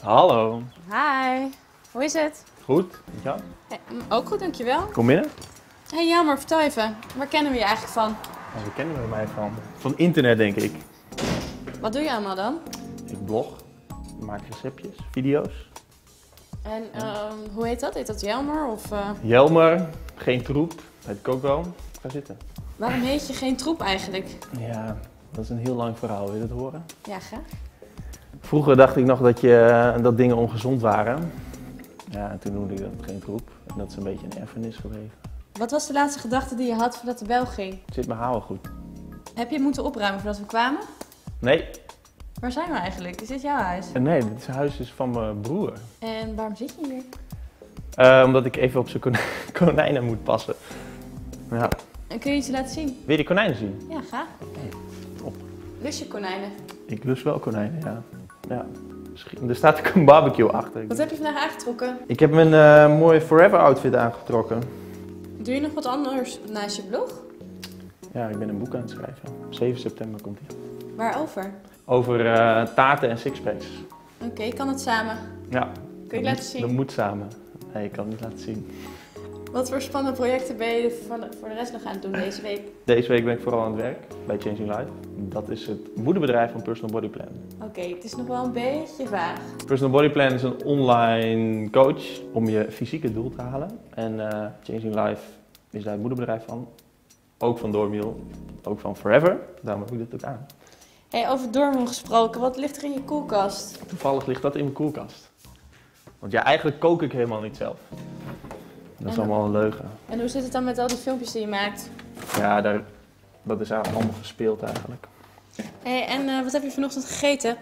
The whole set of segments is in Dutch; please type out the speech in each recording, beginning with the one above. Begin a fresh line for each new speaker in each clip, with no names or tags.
Hallo.
Hi, hoe is het?
Goed, met jou?
Ook goed, dankjewel.
Kom binnen.
Hey Jelmer, vertel even, waar kennen we je eigenlijk van?
Waar kennen we mij van? Van internet, denk ik.
Wat doe je allemaal dan?
Ik blog, ik maak receptjes, video's.
En hoe heet dat? Heet dat Jelmer? Of,
Jelmer, geen troep, weet ik ook wel. Ga zitten.
waarom heet je geen troep eigenlijk?
Ja, dat is een heel lang verhaal, wil je dat horen?
Ja, graag.
Vroeger dacht ik nog dat dingen ongezond waren. Ja, en toen noemde ik dat geen troep. En dat is een beetje een erfenis gebleven.
Wat was de laatste gedachte die je had voordat de bel ging?
Zit mijn haar wel goed?
Heb je het moeten opruimen voordat we kwamen?
Nee.
Waar zijn we eigenlijk? Is dit jouw huis?
Nee, dit huis is van mijn broer.
En waarom zit je hier?
Omdat ik even op zijn konijnen moet passen. Ja.
En kun je iets laten zien?
Wil je die konijnen zien?
Ja, graag.
Top.
Lust je konijnen?
Ik lust wel konijnen, ja. Ja. Er staat ook een barbecue achter.
Wat heb je vandaag aangetrokken?
Ik heb mijn mooie Forever outfit aangetrokken.
Doe je nog wat anders naast je blog?
Ja, ik ben een boek aan het schrijven. 7 september komt ie.
Waarover?
Over taarten en sixpacks.
Oké, kan het samen?
Ja.
Kun je laten zien?
Dat moet samen. Nee, ik kan het niet laten zien.
Wat voor spannende projecten ben je voor de rest nog aan het doen deze week?
Deze week ben ik vooral aan het werk bij Changing Life. Dat is het moederbedrijf van Personal Body Plan.
Oké, het is nog wel een beetje vaag.
Personal Body Plan is een online coach om je fysieke doel te halen. En Changing Life is daar het moederbedrijf van. Ook van Doormiel, ook van Forever. Daarom heb ik dit ook aan.
Hey, over Doormiel gesproken, wat ligt er in je koelkast?
Toevallig ligt dat in mijn koelkast. Want ja, eigenlijk kook ik helemaal niet zelf. Dat is allemaal een leugen.
En hoe zit het dan met al die filmpjes die je maakt?
Ja, dat is eigenlijk allemaal gespeeld eigenlijk.
Hey, en wat heb je vanochtend gegeten?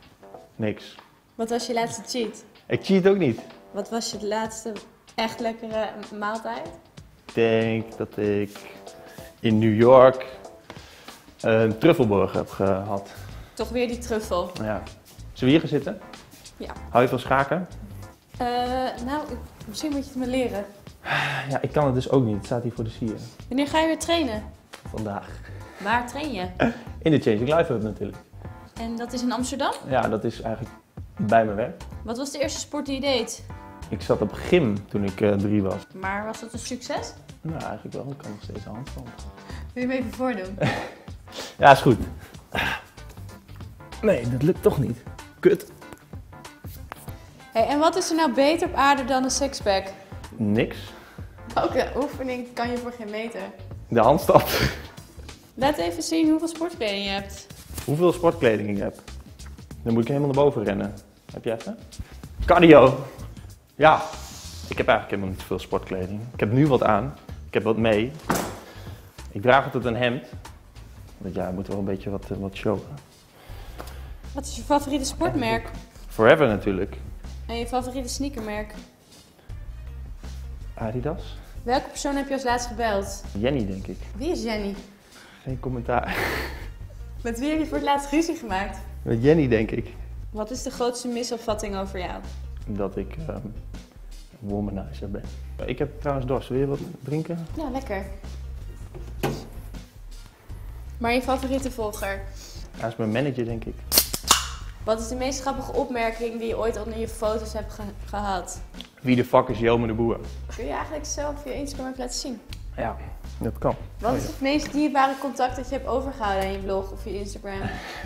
Niks.
Wat was je laatste cheat?
Ik cheat ook niet.
Wat was je laatste echt lekkere maaltijd?
Ik denk dat ik in New York een truffelburger heb gehad.
Toch weer die truffel.
Ja. Zullen we hier gaan zitten?
Ja.
Hou je van schaken?
Misschien moet je het me leren.
Ja, ik kan het dus ook niet. Het staat hier voor de sier.
Wanneer ga je weer trainen?
Vandaag.
Waar train je?
In de Changing Life Hub natuurlijk.
En dat is in Amsterdam?
Ja, dat is eigenlijk bij mijn werk.
Wat was de eerste sport die je deed?
Ik zat op gym toen ik 3 was.
Maar was dat een succes?
Nou, eigenlijk wel. Ik kan nog steeds een handstand.
Wil je me even voordoen?
Ja, is goed. Nee, dat lukt toch niet. Kut.
Hey, en wat is er nou beter op aarde dan een sixpack?
Niks.
Welke oefening kan je voor geen meter?
De handstand.
Laat even zien hoeveel sportkleding je hebt.
Hoeveel sportkleding ik heb. Dan moet ik helemaal naar boven rennen. Heb je even? Cardio. Ja, ik heb eigenlijk helemaal niet zoveel sportkleding. Ik heb nu wat aan. Ik heb wat mee. Ik draag altijd een hemd. Want ja, ik moet wel een beetje wat showen.
Wat is je favoriete sportmerk?
Forever natuurlijk.
En je favoriete sneakermerk?
Adidas.
Welke persoon heb je als laatst gebeld?
Jenny, denk ik.
Wie is Jenny?
Geen commentaar.
Met wie heb je voor het laatst ruzie gemaakt?
Met Jenny, denk ik.
Wat is de grootste misopvatting over jou?
Dat ik een womanizer ben. Ik heb trouwens dorst. Wil je wat drinken?
Ja, lekker. Maar je favoriete volger?
Hij is mijn manager, denk ik.
Wat is de meest grappige opmerking die je ooit onder je foto's hebt gehad?
Wie de fuck is Jelmer de Boer?
Kun je eigenlijk zelf je Instagram even laten zien?
Ja, dat kan.
Wat is het meest dierbare contact dat je hebt overgehouden aan je blog of je Instagram?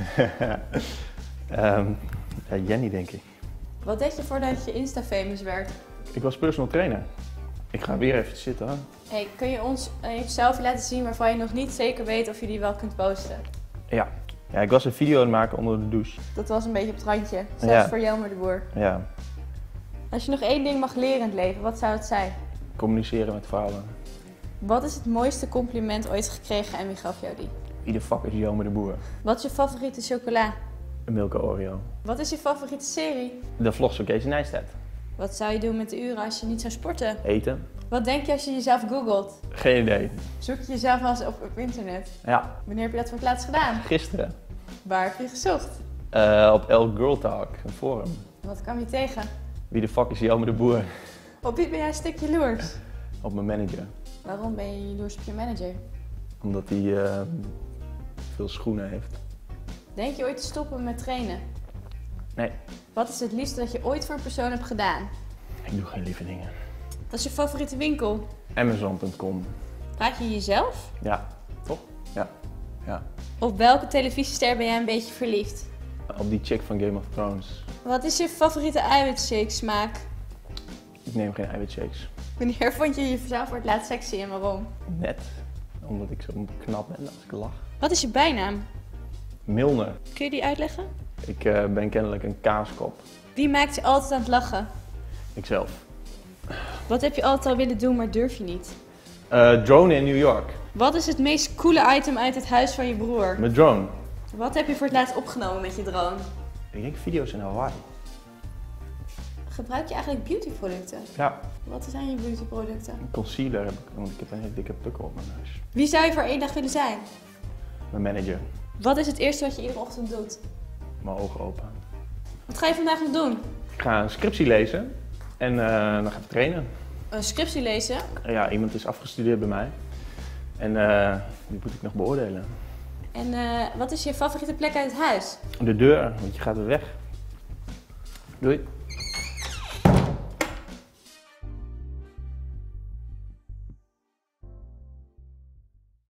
Ja, Jenny, denk ik.
Wat deed je voordat je Insta-famous werd?
Ik was personal trainer. Ik ga weer even zitten. Hè?
Hey, kun je ons een selfie laten zien waarvan je nog niet zeker weet of je die wel kunt posten?
Ja. Ja, ik was een video aan het maken onder de douche.
Dat was een beetje op het randje, zelfs
Ja.
voor Jelmer de Boer.
Ja,
Als je nog één ding mag leren in het leven, wat zou het zijn?
communiceren met vrouwen.
Wat is het mooiste compliment ooit gekregen en wie gaf jou die?
Wie de fuck is Jelmer de Boer?
Wat is je favoriete chocola?
Een Milka Oreo.
Wat is je favoriete serie?
De vlogs van Casey Neistat.
Wat zou je doen met de uren als je niet zou sporten?
Eten?
Wat denk je als je jezelf googelt?
Geen idee.
Zoek je jezelf wel eens op internet?
Ja,
Wanneer heb je dat voor het laatst gedaan?
gisteren.
Waar heb je gezocht?
Op Elk Girl Talk, een forum.
Wat kwam je tegen?
Wie de fuck is Jelmer de Boer?
Op wie ben jij een stuk jaloers?
Op mijn manager.
Waarom ben je jaloers op je manager?
Omdat hij veel schoenen heeft.
Denk je ooit te stoppen met trainen?
Nee,
Wat is het liefste dat je ooit voor een persoon hebt gedaan?
ik doe geen lieve dingen.
Wat is je favoriete winkel?
Amazon.com.
Praat je jezelf?
Ja, toch? Ja. Ja.
Op welke televisiester ben jij een beetje verliefd?
Op die chick van Game of Thrones.
Wat is je favoriete eiwitshake smaak?
Ik neem geen eiwitshakes.
Wanneer vond je jezelf voor het laatst sexy en waarom?
Net. Omdat ik zo knap ben als ik lach.
Wat is je bijnaam?
Milner.
Kun je die uitleggen?
Ik ben kennelijk een kaaskop.
Wie maakt je altijd aan het lachen?
Ikzelf.
Wat heb je altijd al willen doen, maar durf je niet?
Drone in New York.
Wat is het meest coole item uit het huis van je broer?
Met drone.
Wat heb je voor het laatst opgenomen met je drone?
Ik denk video's in Hawaii.
Gebruik je eigenlijk beautyproducten?
Ja,
Wat zijn je beautyproducten?
een concealer heb ik, want ik heb een hele dikke pukkel op mijn neus.
Wie zou je voor één dag willen zijn?
Mijn manager.
Wat is het eerste wat je iedere ochtend doet?
Mijn ogen open.
Wat ga je vandaag nog doen?
Ik ga een scriptie lezen en dan ga ik trainen.
Een scriptie lezen.
Ja, iemand is afgestudeerd bij mij. En die moet ik nog beoordelen.
En wat is je favoriete plek uit het huis?
De deur, want je gaat weer weg. Doei.